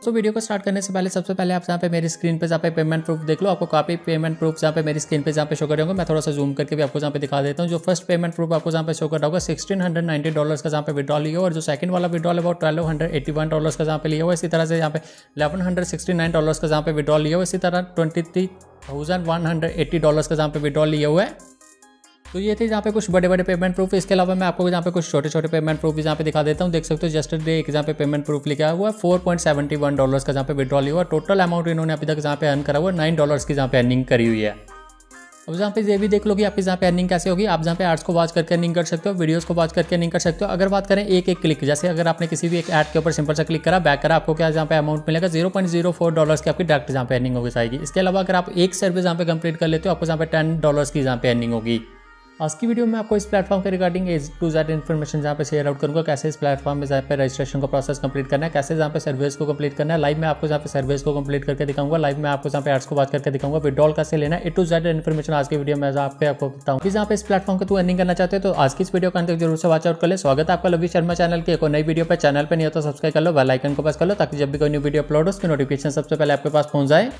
दोस्तों वीडियो को स्टार्ट करने से पहले सबसे पहले आप यहाँ पे मेरी स्क्रीन पे जहाँ पे पेमेंट प्रूफ देख लो। आपको काफी पेमेंट प्रूफ जहाँ पे मेरी स्क्रीन पे जहाँ पे शो कर रहे होंगे। मैं थोड़ा सा जूम करके भी आपको जहाँ पे दिखा देता हूँ। जो फर्स्ट पेमेंट प्रूफ आपको जहाँ पे शो कर रहा होगा $1690 का जहाँ पे विड्रॉल लिया, और जो सेकंड वाला विड्रॉल अबाउट $1281 का जहाँ पे लिया हुआ। इसी तरह से यहाँ पे $1169 का जहाँ पे विड्रॉल लिया हुआ। इसी तरह $23,180 का जहाँ पे विड्रॉल लिया हुआ है। तो ये थे जहाँ पे कुछ बड़े बड़े पेमेंट प्रूफ। इसके अलावा मैं आपको जहाँ पे कुछ छोटे छोटे पेमेंट प्रूफ भी जहाँ पे दिखा देता हूँ। देख सकते हो जस्टरडे एक जहाँ पे पेमेंट प्रूफ लिखा हुआ है $4.71 का जहाँ पे विड्रॉल हुआ। टोटल अमाउंट इन्होंने अभी तक जहाँ पे अर्न करा हुआ $9 की जहाँ पे अर्निंग करी हुई है। अब जहाँ पे ये भी देख लो कि आपकी जहाँ पे अर्निंग कैसे होगी। आप जहाँ पे एड्स को वॉच करके अर्निंग कर सकते हो, वीडियोस को वॉच करके अर्निंग कर सकते हो। अगर बात करें एक एक क्लिक, जैसे अगर आपने किसी भी एक ऐड के ऊपर सिंपल सा क्लिक करा, बैक करा, आपको क्या जहाँ पे अमाउंट मिलेगा $0.04 की आपकी डायरेक्ट जहाँ पे अर्निंग होगी जाएगी। इसके अलावा अगर आप एक सर्विस जहाँ पे कंप्लीट कर लेते हो, आपको जहाँ पे $10 की जहाँ पे अर्निंग होगी। आज की वीडियो में आपको इस प्लेटफॉर्म के regarding A to Z information जहाँ पे शेयर आउट करूँगा। कैसे इस प्लेटफॉर्म में जहाँ पे रजिस्ट्रेशन का प्रोसेस कंप्लीट करना है, कैसे जहाँ पे सर्विस को कंप्लीट करना है। लाइव में आपको जहाँ पे सर्विस को कंप्लीट करके दिखाऊंगा, लाइव में आपको जहाँ पे एड्स को बात करके दिखाऊंगा, विड्रॉल कैसे लेना है। A to Z इन्फॉर्मेशन आज की वीडियो में आपको बताऊँ। फिर जहाँ पे इस प्लेटफॉर्म के थ्रू अर्निंग करना चाहते हो तो आज की इस वीडियो का अंत जरूर से वॉच आउट कर ले। स्वागत है आपका लवी शर्मा चैनल की एक और नई वीडियो पर। चैनल पर नहीं हो तो सब्सक्राइब कर लो, बेल आइकन को प्रेस कर लो, ताकि जब भी कोई न्यू वीडियो अपलोड हो उसकी नोटिफिकेशन सबसे पहले आपके पास पहुंच जाए।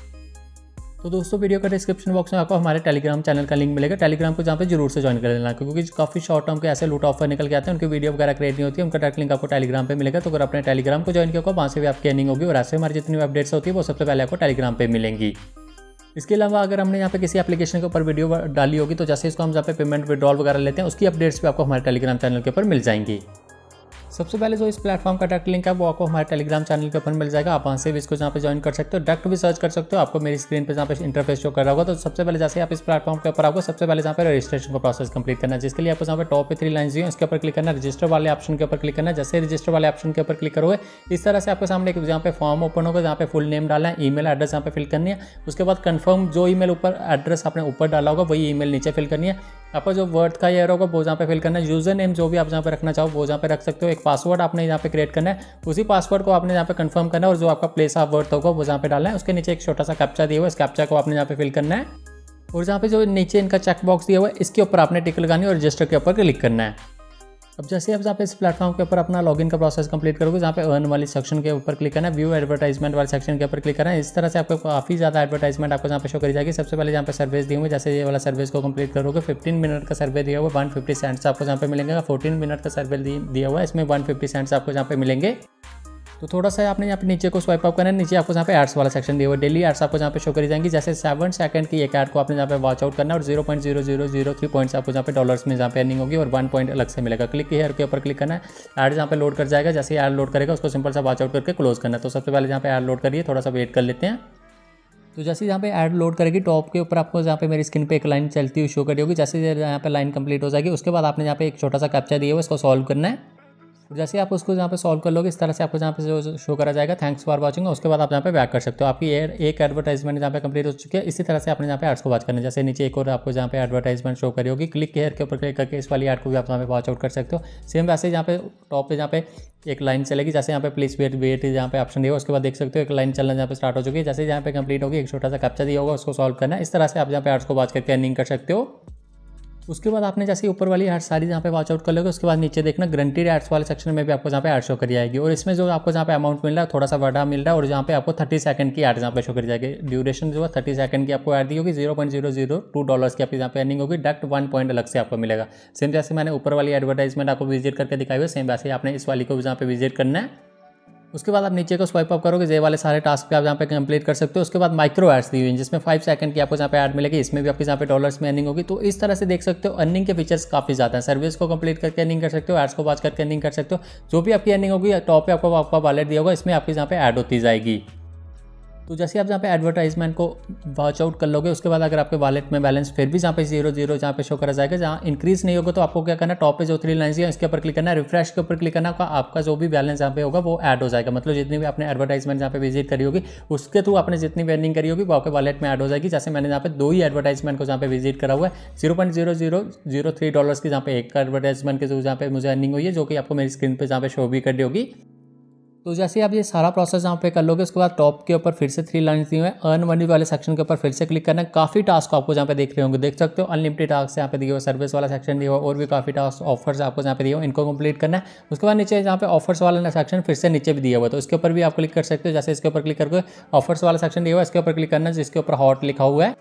तो दोस्तों वीडियो का डिस्क्रिप्शन बॉक्स में आपको हमारे टेलीग्राम चैनल का लिंक मिलेगा। टेलीग्राम को जहाँ पे जरूर से ज्वाइन कर लेना, क्योंकि काफ़ी शॉर्ट टर्म के ऐसे लूट ऑफर निकल के आते हैं, उनकी वीडियो वगैरह क्रिएट नहीं होती है। उनका डायरेक्ट लिंक आपको टेलीग्राम पे मिलेगा। तो अगर आपने टेलीग्राम को ज्वाइन किया होगा, वहाँ से भी आपकी अर्निंग होगी, और ऐसे हमारी जितनी अपडेट्स होती है वो सबसे पहले आपको टेलीग्राम पे मिलेंगी। इसके अलावा अगर हमने यहाँ पे किसी एप्लीकेशन के ऊपर वीडियो डाली होगी, तो जैसे इसको हम जहाँ पे पेमेंट विड्रॉल वगैरह लेते हैं, उसकी अपडेट्स भी आपको हमारे टेलीग्राम चैनल के ऊपर मिल जाएंगी। सबसे पहले जो इस प्लेटफॉर्म का डायरेक्ट लिंक है वो आपको हमारे टेलीग्राम चैनल के ऊपर मिल जाएगा। आप वहाँ से भी इसको जहाँ पे ज्वाइन कर सकते हो, डायरेक्ट भी सर्च कर सकते हो। आपको मेरी स्क्रीन पे जहाँ पे इंटरफेस शो कर रहा होगा, तो सबसे पहले जैसे आप इस प्लेटफॉर्म के ऊपर आओगे, सबसे पहले जहाँ पे रजिस्ट्रेशन का प्रोसेस कंप्लीट करना है, जिसके लिए आपको जहाँ पे टॉप पे 3 लाइन्स दी है, इसके ऊपर क्लिक करना है। रजिस्टर वाले ऑप्शन के ऊपर क्लिक करना है। जैसे रजिस्टर वाले ऑप्शन के ऊपर क्लिक करोगे, इस तरह से आपके सामने एक जहाँ पे फॉर्म ओपन होगा, जहाँ पे फुल नेम डालना है, ईमेल एड्रेस यहाँ पे फिल करनी है। उसके बाद कंफर्म जो ईमेल ऊपर एड्रेस आपने ऊपर डाला होगा वही ईमेल नीचे फिल करनी है। आपका जो वर्ड का ईयर होगा वो जहाँ पे फिल करना है। यूजर नेम जो भी आप जहाँ पे रखना चाहो वो जहाँ पे रख सकते हो। एक पासवर्ड आपने यहाँ पे क्रिएट करना है, उसी पासवर्ड को आपने यहाँ पे कंफर्म करना है, और जो आपका प्लेस ऑफ बर्थ होगा वो जहाँ पे डालना है। उसके नीचे एक छोटा सा कैप्चा दिया हुआ है, इस कैप्चा को आपने यहाँ पे फिल करना है, और जहाँ पे जो नीचे इनका चेक बॉक्स दिया हुआ है इसके ऊपर आपने टिक लगानी है और रजिस्टर के ऊपर क्लिक करना है। अब जैसे आप जहाँ पे इस प्लेटफॉर्म के ऊपर अपना लॉगिन का प्रोसेस कंप्लीट करोगे, जहाँ पे अर्न वाली सेक्शन के ऊपर क्लिक करना है, व्यू एडवर्टाइजमेंट वाले सेक्शन के ऊपर क्लिक करना है। इस तरह से आपको काफ़ी ज़्यादा एडवर्टाइजमेंट आपको जहाँ पे शो करी जाएगी। सबसे पहले जहाँ पे सर्विस दी हुई, जैसे ये वाला सर्विस को कंप्लीट करोगे, 15 मिनट का सर्वे दिया हुआ, 150 सेंट्स आपको जहाँ पे मिलेंगे। 14 मिनट का सर्वे दिया हुआ है, इसमें 150 सेंट्स आपको जहाँ पे मिलेंगे। तो थोड़ा सा आपने यहाँ पे नीचे को स्वाइप अप करना है। नीचे आपको जहाँ पे एड्स वाला सेक्शन दिया हुआ है, डेली एड्स आपको जहाँ पे शो करी जाएंगी। जैसे 7 सेकंड की एक ऐड को आपने जहाँ पे वॉच आउट करना है, और 0.0003 पॉइंट्स आपको जहाँ पे डॉलर्स में जहाँ पे अर्निंग होगी, और 1 पॉइंट अलग से मिलेगा। क्लिक हेयर के ऊपर क्लिक करना है, ऐड जहाँ पे लोड कर जाएगा। जैसे ऐड लोड करेगा उसको सिंपल सा वॉच आउट करके क्लोज करना है। तो सबसे पहले जहाँ पे ऐड लोड करिए, थोड़ा सा वेट कर लेते हैं। तो जैसे यहाँ पे ऐड लोड करेगी, टॉप के ऊपर आपको जहाँ पे मेरी स्क्रीन पे एक लाइन चलती हुई शो करी होगी। जैसे यहाँ पे लाइन कंप्लीट हो जाएगी, उसके बाद आपने यहाँ पे एक छोटा सा कैप्चा दिया हुआ, इसको सॉल्व करना है। जैसे आप उसको जहाँ पे सॉल्व कर लोगे, इस तरह से आपको जहाँ पे जो शो करा जाएगा थैंक्स फॉर वाचिंग, उसके बाद आप जहाँ पे बैक कर सकते हो। आपकी एक एडवर्टाइजमेंट जहाँ पे कंप्लीट हो चुकी है। इसी तरह से आपने जहाँ पे एड्स को वॉच करना है। जैसे नीचे एक और आपको जहाँ पे एडवर्टाइजमेंट शो करी होगी, क्लिक हेयर के ऊपर क्लिक करके इस वाली ऐड को भी आप जहाँ पे वॉच आउट कर सकते हो। सेम वैसे जहाँ पे टॉप पे जहाँ पे एक लाइन चलेगी, जैसे यहाँ पे प्लीज वेट जहाँ पे ऑप्शन दिया होगा, उसके बाद देख सकते हो एक लाइन चलना जहाँ पे स्टार्ट हो चुकी है। जैसे जहाँ पे कंप्लीट होगी, एक छोटा सा कैप्चा दिया होगा, उसको सॉल्व करना है। इस तरह से आप जहाँ पे एड्स को वॉच करके अर्निंग कर सकते हो। उसके बाद आपने जैसे ऊपर वाली एड्स सारी जहाँ पे वॉच आउट कर लोगे, उसके बाद नीचे देखना ग्रंटेड एड्स वाले सेक्शन में भी आपको जहाँ पे एड शो करी जाएगी, और इसमें जो आपको जहाँ पे अमाउंट मिल रहा है थोड़ा सा बड़ा मिल रहा है, और जहाँ पे आपको 30 सेकंड की एड जहाँ पे शो करी जाएगी। ड्यूरेशन जो है 30 सेकंड की आपको एड दी होगी। $0.002 की आपकी जहाँ पे अर्निंग होगी। डायरेक्ट 1 पॉइंट अलग से आपको मिलेगा। सेम जैसे मैंने ऊपर वाली एडवर्टाइजमेंट आपको विजिट करके दिखाई हुई, सेम वैसे ही आपने इस वाली को भी जहाँ पे विजिट करना है। उसके बाद आप नीचे को स्वाइप अप करोगे, ये वाले सारे टास्क पे आप जहाँ पे कंप्लीट कर सकते हो। उसके बाद माइक्रो एड्स दी हुई हैं, जिसमें 5 सेकंड की आपको जहाँ पे ऐड मिलेगी, इसमें भी आपकी जहाँ पे डॉलर्स में अर्निंग होगी। तो इस तरह से देख सकते हो अर्निंग के फीचर्स काफ़ी ज़्यादा हैं। सर्विस को कंप्लीट करके अर्निंग कर सकते हो, एड्स को वॉच करके अर्निंग कर सकते हो। जो भी आपकी अर्निंग होगी, टॉप पे आपको आपका वॉलेट दिया होगा, इसमें आपकी जहाँ पे ऐड होती जाएगी। तो जैसे आप जहाँ पे एडवर्टाइजमेंट को वॉच आउट कर लोगे, उसके बाद अगर आपके वॉलेट में बैलेंस फिर भी जहाँ पे 0 जहाँ पे शो करा जाएगा, जहाँ इंक्रीज नहीं होगा, तो आपको क्या करना है, टॉप पे जो 3 लाइन्स है इसके ऊपर क्लिक करना है, रिफ्रेश के ऊपर क्लिक करना है। आपका जो भी बैलेंस जहाँ पे होगा वो ऐड हो जाएगा। मतलब जितनी भी आपने एडवर्टाइजमेंट जहाँ पे विजिट करी होगी, उसके थ्रू आपने जितनी भी अर्निंग करी होगी वो आपके वॉलेट में ऐड हो जाएगी। जैसे मैंने यहाँ पे 2 ही एडवर्टाइजमेंट को जहाँ पे विजिट करा हुआ है, $0.0003 की जहाँ पे एक एडवर्टाइजमेंट के जहाँ पे मुझे अर्निंग हुई है, जो कि आपको मेरी स्क्रीन पर जहाँ पे शो भी कर दी होगी। तो जैसे आप ये सारा प्रोसेस यहाँ पे कर लोगे, उसके बाद टॉप के ऊपर फिर से 3 लाइन दी हुए हैं, अर्न मनी वाले सेक्शन के ऊपर फिर से क्लिक करना है। काफ़ी टास्क आपको यहाँ पे देख रहे होंगे, देख सकते हो अनलिमिटेड टास्क यहाँ पे दिए हुए, सर्विस वाला सेक्शन दिया हुआ और भी काफ़ी टास्क ऑफर्स आपको यहाँ पे दिए हुए, इनको कंप्लीट करना है। उसके बाद नीचे यहाँ पे ऑफर्स वाला सेक्शन फिर से नीचे भी दिया हुआ है, तो इसके ऊपर भी आप क्लिक कर सकते हो। जैसे इसके ऊपर क्लिक करके ऑफर्स वाला सेक्शन दिया हुआ है, इसके ऊपर क्लिक करना है जिसके ऊपर हॉट लिखा हुआ है।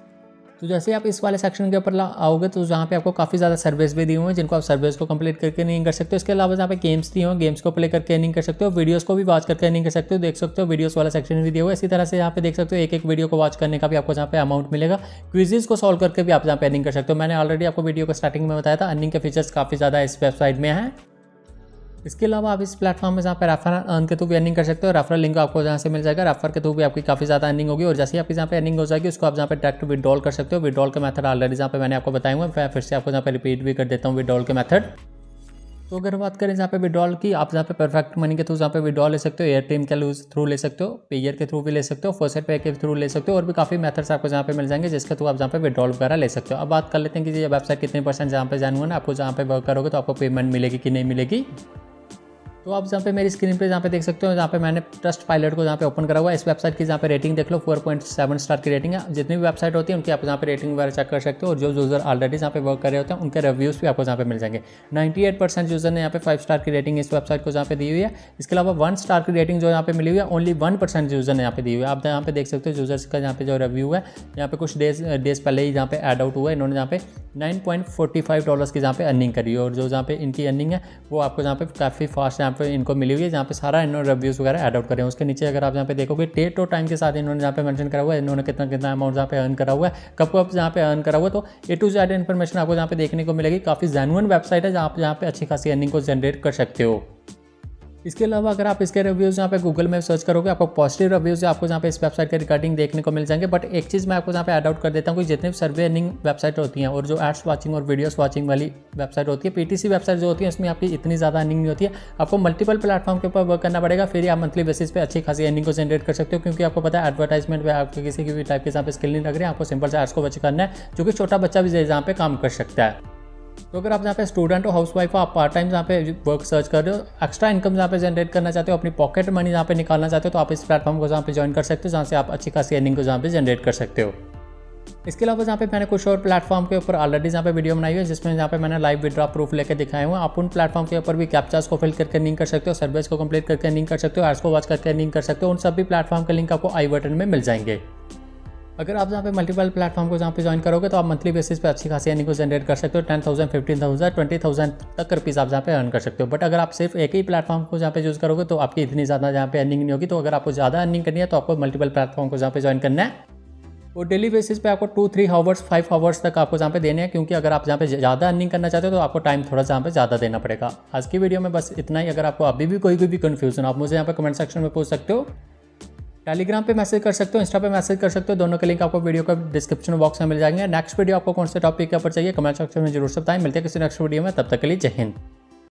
तो जैसे आप इस वाले सेक्शन के ऊपर आओगे तो जहाँ पे आपको काफ़ी ज़्यादा सर्विस भी दी हुई हैं, जिनको आप सर्विस को कंप्लीट करके अर्निंग कर सकते हो। इसके अलावा यहाँ पे गेम्स दी हुई हैं, गेम्स को प्ले करके अर्निंग कर सकते हो, वीडियोस को भी वॉच करके अर्निंग कर सकते हो। देख सकते हो वीडियोस वाला सेक्शन भी दिया हुआ है। इसी तरह से यहाँ पे देख सकते हो एक वीडियो को वॉच करने का भी आपको यहाँ पे अमाउंट मिलेगा। क्विजेज को सॉल्व करके भी आप यहाँ पे अर्निंग कर सकते हो। मैंने ऑलरेडी आपको वीडियो को स्टार्टिंग में बताया था, अर्निंग के फीचर्स काफ़ी ज़्यादा इस वेबसाइट में है। इसके अलावा आप इस प्लेटफॉर्म में जहाँ पे रेफर अर्न के थ्रू भी अर्निंग कर सकते हो। रेफरल लिंक आपको जहाँ से मिल जाएगा, रेफर के थ्रू भी आपकी काफ़ी ज़्यादा अर्निंग होगी। और जैसे ही आपकी जहाँ पे अर्निंग हो जाएगी उसको आप जहाँ पे डायरेक्ट विड्रॉल कर सकते हो। विड्रॉल के मेथड ऑलरेडी जहाँ पे मैंने आपको बताया हुआ है, फिर से आपको जहाँ पे रिपीट भी कर देता हूँ विड्रॉल के मेथड। तो अगर बात करें जहाँ पे विड्रॉल की, आप जहाँ पे परफेक्ट मनी के थ्रू जहाँ पे विड्रॉल ले सकते हो, एयरटेल के थ्रू ले सकते हो, पेयर के थ्रू भी ले सकते हो, फर्स्ट पे के थ्रू ले सकते हो, और भी काफ़ी मेथड्स आपको जहाँ पे मिल जाएंगे जिसके थ्रू आप जहाँ पे विड्रॉल वगैरह ले सकते हो। अब बात कर लेते हैं कि ये वेबसाइट कितने % जहाँ पे जानूंगा ना आपको जहाँ पे वर्क करोगे तो आपको पेमेंट मिलेगी कि नहीं मिलेगी। तो आप जहाँ पे मेरी स्क्रीन पे जहाँ पे देख सकते हो, जहाँ पे मैंने ट्रस्ट पायलट को जहाँ पे ओपन करा हुआ है, इस वेबसाइट की जहाँ पे रेटिंग देख लो 4.7 स्टार की रेटिंग है। जितनी भी वेबसाइट होती है उनकी आप जहाँ पे रेटिंग वगैरह चेक कर सकते हो, और जो यूज़र ऑलरेडी जहाँ पे वर्क कर रहे होते हैं उनके रिव्यूज़ भी आपको जहाँ पे मिल जाएंगे। 98% यूज़र ने यहाँ पे 5 स्टार की रेटिंग इस वेबसाइट को जहाँ पे दी हुई है। इसके अलावा 1 स्टार की रेटिंग जो यहाँ पे मिली हुई है ओनली 1% यूज़र ने यहाँ पे दी हुई है। आप यहाँ पे देख सकते हो यूज़र्स का यहाँ पे जो रिव्यू है, यहाँ पे कुछ डेज पहले ही जहाँ पे ऐड आउट हुआ है, इन्होंने जहाँ पे $9.45 की जहाँ पे अर्निंग करी है। और जो जहाँ पे इनकी अर्निंग है वो आपको जहाँ पे काफ़ी फास्ट यहाँ पे इनको मिली हुई है, जहाँ पे सारा इन्होंने रिव्यूज़ वगैरह ऐड आउट करे हैं। उसके नीचे अगर आप यहाँ पे देखोगे डेट और टाइम के साथ इन्होंने जहाँ पे मेंशन करा हुआ है, इन्होंने कितना अमाउंट जहाँ पे अर्न करा हुआ है, कब जहाँ पे अर्न करा हुआ है, तो A to Z इन्फॉर्मेशन आपको जहाँ पे देखने को मिलेगी। काफ़ी जेन्युइन वेबसाइट है जहाँ पे अच्छी खासी अर्निंग को जनरेट कर सकते हो। इसके अलावा अगर आप इसके रिव्यूज़ यहाँ पे गूगल में सर्च करोगे, आपको पॉजिटिव रिव्यूज़ आपको जहाँ पे इस वेबसाइट के रिगार्डिंग देखने को मिल जाएंगे। बट एक चीज़ मैं आपको यहाँ पे ऐड आउट कर देता हूँ कि जितने भी सर्वे अर्निंग वेबसाइट होती हैं और जो एड्स वाचिंग और वीडियोस वाचिंग वाली वेबसाइट होती है, PTC वेबसाइट जो होती है, उसमें आपकी इतनी ज़्यादा अर्निंग नहीं होती है। आपको मल्टीपल प्लेटफॉर्म के ऊपर वर्क करना पड़ेगा, फिर ही आप मंथली बेसिस पे अच्छी खासी अर्निंग को जनरेट कर सकते हो। क्योंकि आपको पता है एडवर्टाइजमेंट में आपको किसी भी टाइप के जहाँ पे स्किल नहीं लग रही है, आपको सिंपल से एड्स को बच करना है, जो कि छोटा बच्चा भी जहाँ पे काम कर सकता है। तो अगर आप जहाँ पे स्टूडेंट हो, हाउसवाइफ हो, आप पार्ट टाइम जहाँ पे वर्क सर्च कर रहे हो, एक्स्ट्रा इनकम जहाँ पे जनरेट करना चाहते हो, अपनी पॉकेट मनी जहाँ पे निकालना चाहते हो, तो आप इस प्लेटफॉर्म को जहाँ पे ज्वाइन कर सकते हो, जहाँ से आप अच्छी खासी अर्निंग को जहाँ पे जनरेट कर सकते हो। इसके अलावा जहाँ पे मैंने कुछ और प्लेटफॉर्म के ऊपर ऑलरेडी जहाँ पे वीडियो बनाई हुई है, जिसमें जहाँ पे मैंने लाइव विड्रॉ प्रूफ लेके दिखाए हुए हैं। आप उन प्लेटफॉर्म के ऊपर भी कैप्चास को फिल करके अर्निंग कर सकते हो, सर्विस को कंप्लीट करके अर्निंग कर सकते हो, एड्स को वॉच करके अर्निंग कर सकते हो। उन सभी प्लेटफॉर्म के लिंक आपको आई बटन में मिल जाएंगे। अगर आप जहाँ पे मल्टीपल प्लेटफॉर्म को जहाँ पे ज्वाइन करोगे तो आप मंथली बेसिस पे अच्छी खासी अर्निंग को जनरेट कर सकते हो। 10,000, 15,000, 20,000 तक रुपीज़ आप जहाँ पे अर्न कर सकते हो। बट अगर आप सिर्फ एक ही प्लेटफॉर्म को जहाँ पे यूज़ करोगे तो आपकी इतनी ज़्यादा जहाँ पे अर्निंग नहीं होगी। तो अगर आपको ज़्यादा अर्निंग करनी है तो आपको मल्टीपल प्लेटफॉर्म को जहाँ पे ज्वाइन करना है, और डेली बेसिस पे आपको 2-3 आवर्स 5 आवर्स तक आपको जहाँ पे देने हैं। क्योंकि अगर आप जहाँ पे ज़्यादा अर्निंग करना चाहते हो तो आपको टाइम थोड़ा जहाँ पे ज़्यादा देना पड़ेगा। आज की वीडियो में बस इतना ही। अगर आपको अभी भी कोई भी कन्फ्यूजन आप मुझे यहाँ पे कमेंट सेक्शन में पूछ सकते हो, टेलीग्राम पे मैसेज कर सकते हो, इंस्टा पे मैसेज कर सकते हो। दोनों के लिंक आपको वीडियो का डिस्क्रिप्शन बॉक्स में मिल जाएंगे। नेक्स्ट वीडियो आपको कौन से टॉपिक के ऊपर चाहिए कमेंट सेक्शन में जरूर से बताएं। मिलते हैं किसी नेक्स्ट वीडियो में, तब तक के लिए जय हिंद।